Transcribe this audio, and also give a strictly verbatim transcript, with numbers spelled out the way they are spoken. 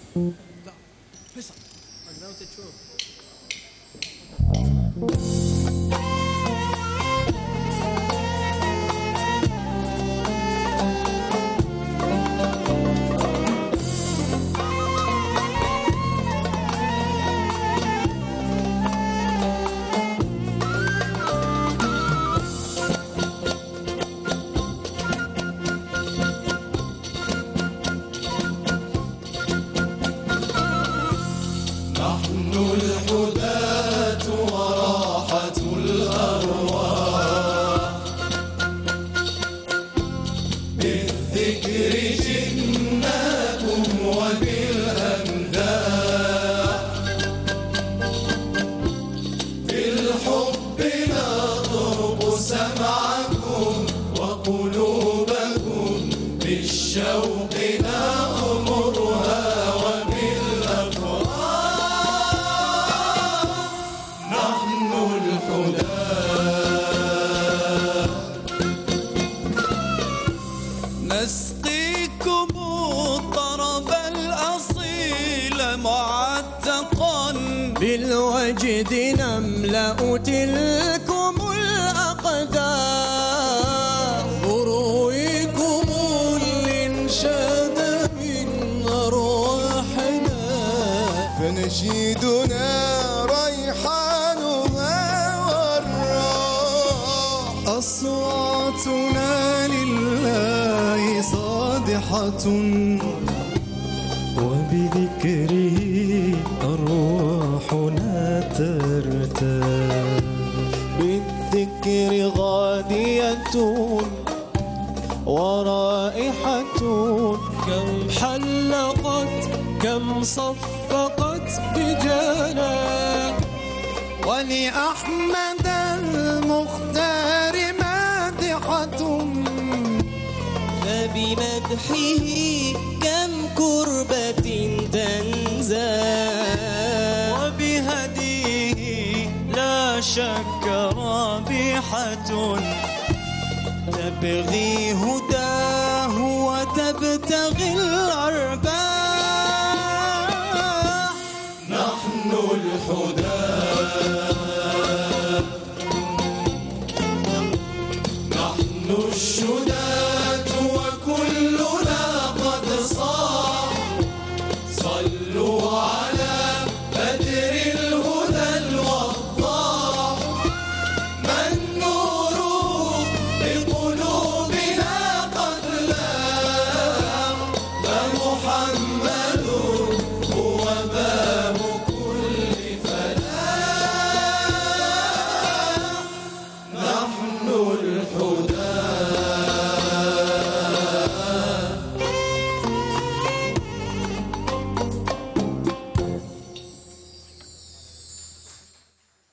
فيصل اقدر تشوف الحداة وراحة الأرواح بالذكر جئناكم وبالأمداح بالحب نضرب سمعكم وقلوبكم بالشوق نغمرها نسقيكم الطرب الأصيل معتقا بالوجد نملأ تلكم الأقدار نرويكم الإنشاد من أرواحنا فنشيدنا ريحانها والراح أصواتنا لله صادحة وبذكره أرواحنا ترتاح بالذكر غادية ورائحة كم حلقت كم صفقت بجنان ولأحمد المختار مادحة فبمدحه كم كربة تنزال وبهديه لا شك رابحة تبغي هداه وتبتغي الأرباح نحن الحداة نحن الشداة وكلنا قد صاح صلوا على بدر الهدى الوضاح من نوره بقلوبنا قد لاح فمحمد